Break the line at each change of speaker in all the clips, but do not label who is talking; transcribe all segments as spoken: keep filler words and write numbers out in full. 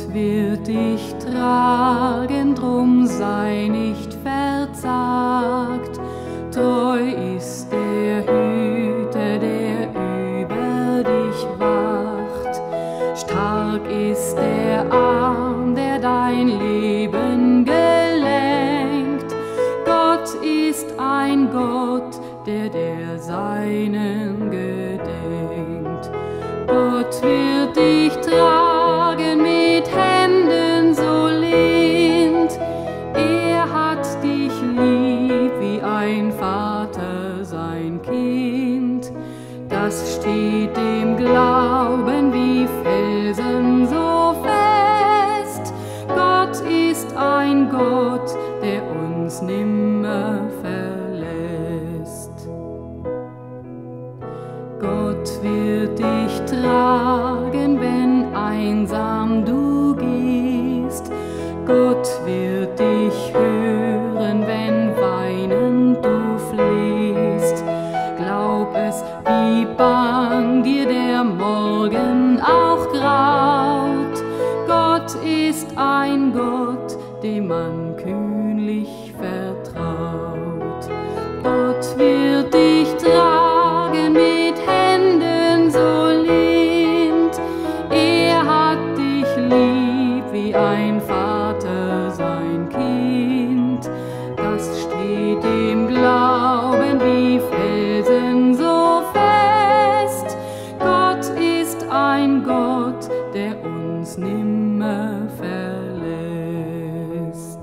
wird dich tragen, drum sei nicht verzagt. Treu ist der Hüter, der über dich wacht. Stark ist der Arm, der dein Leben gelenkt. Gott ist ein Gott, der der Seinen gedenkt. Gott wird dich tragen mit Händen so lind. Er hat dich lieb wie ein Vater sein Kind. Das steht dem Glauben wie Felsen so fest. Gott ist ein Gott, der uns nimmer verlässt. Gott wird dich tragen, wenn einsam du gehst. Gott wird dich hören, wenn weinend du flehst. Glaub es, wie bang dir der Morgen auch graut. Gott ist ein Gott, dem man kühnlich vertraut. Gott wird dich tragen mit Händen so lind. Er hat dich lieb wie ein Vater sein Kind. Das steht dem Glauben wie Felsen so fest. Gott ist ein Gott, der uns nimmer verlässt.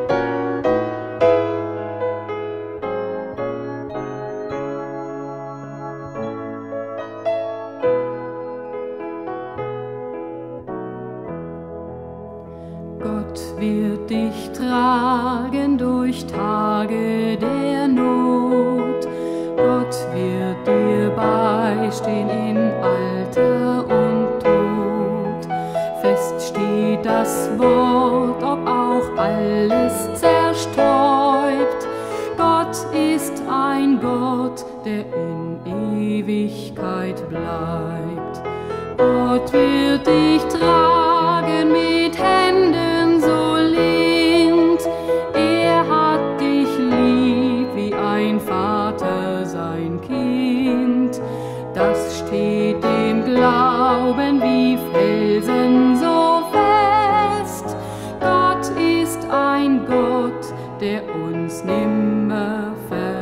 Gott wird dich tragen durch Tage der Not. Gott wird dir beistehen in Alter und Tod. Fest steht das Wort, ob auch alles zerstäubt. Gott ist ein Gott, der in Ewigkeit bleibt. Gott wird dich tragen mit Händen so lind. Er hat dich lieb wie ein Vater sein Kind. Das steht dem Glauben wie Felsen so fest. Gott ist ein Gott, der uns nimmer verlässt.